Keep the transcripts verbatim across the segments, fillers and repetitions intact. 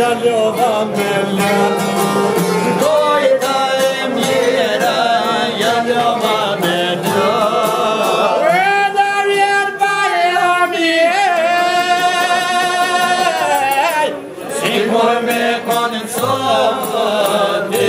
ljova me ljuba. Dojta e mjera, ja ljova me ljuba. Vedar jer baja mi ej, sigmoj me koncovati.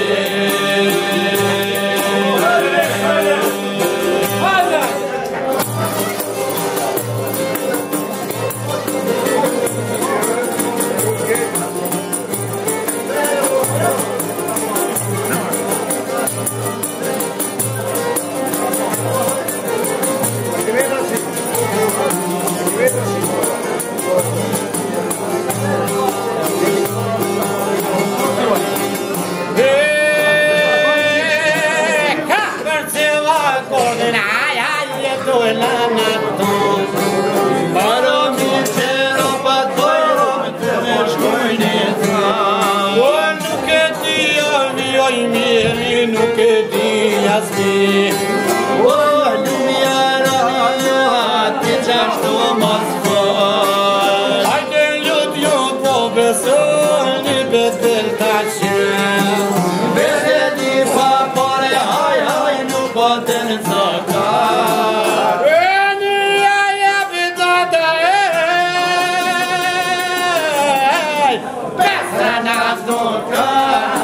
Nuk e di asnjë. O lumja rahat ti çashtu mos fol. Hajde lut ju po besoni betel tash. Besedi pa pore haj haj nuk po ten zakar. Eni ja bidata ej. Pesa na zdokar.